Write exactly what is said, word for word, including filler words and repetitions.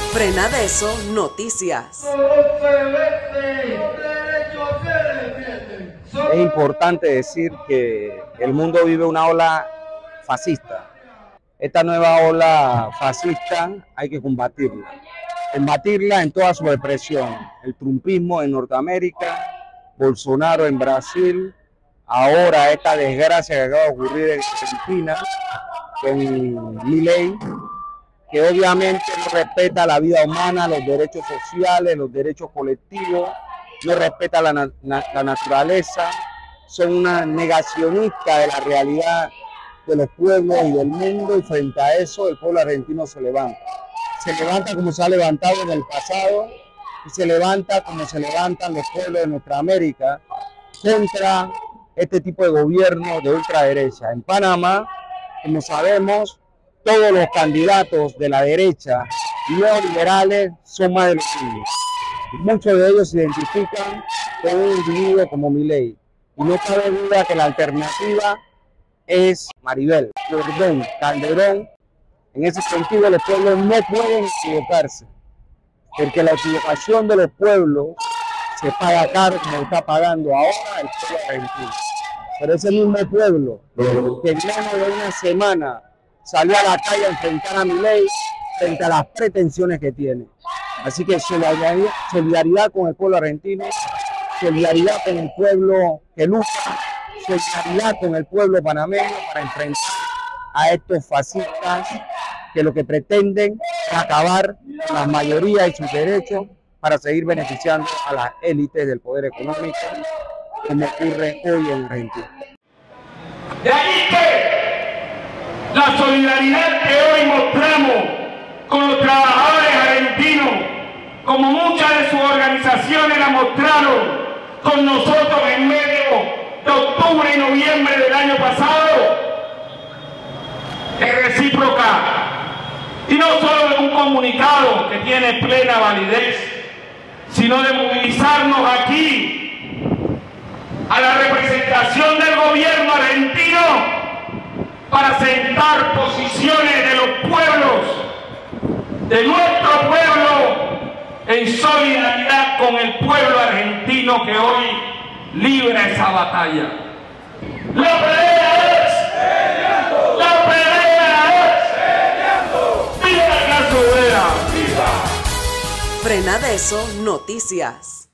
Frenadeso Noticias. Es importante decir que el mundo vive una ola fascista. Esta nueva ola fascista hay que combatirla. Combatirla en toda su expresión. El trumpismo en Norteamérica, Bolsonaro en Brasil, ahora esta desgracia que acaba de ocurrir en Argentina con Milei, que obviamente no respeta la vida humana, los derechos sociales, los derechos colectivos, no respeta la, na la naturaleza, son una negacionista de la realidad de los pueblos y del mundo, y frente a eso el pueblo argentino se levanta. Se levanta como se ha levantado en el pasado y se levanta como se levantan los pueblos de nuestra América contra este tipo de gobierno de ultraderecha. En Panamá, como sabemos, todos los candidatos de la derecha neoliberales son más de los mismos. Muchos de ellos se identifican con un individuo como Milei. Y no cabe duda que la alternativa es Maribel, Jordón, Calderón. En ese sentido, los pueblos no pueden equivocarse, porque la equivocación de los pueblos se paga caro, como está pagando ahora el pueblo argentino. Pero ese mismo pueblo, que en menos de una semana salió a la calle a enfrentar a Milei frente a las pretensiones que tiene. Así que solidaridad, solidaridad con el pueblo argentino, solidaridad con el pueblo que lucha, solidaridad con el pueblo panameño para enfrentar a estos fascistas que lo que pretenden es acabar con las mayorías y sus derechos para seguir beneficiando a las élites del poder económico, como ocurre hoy en Argentina. De ahí que la solidaridad que hoy mostramos con los trabajadores argentinos, como muchas de sus organizaciones la mostraron con nosotros en medio de octubre y noviembre del año pasado, es recíproca. Y no solo de un comunicado que tiene plena validez, sino de movilizarnos aquí a la representación del gobierno argentino para sentar posiciones de los pueblos, de nuestro pueblo, en solidaridad con el pueblo argentino que hoy libra esa batalla. La pelea es peleando. La pelea es peleando. ¡Viva la clase obrera! ¡Viva! Frenadeso Noticias.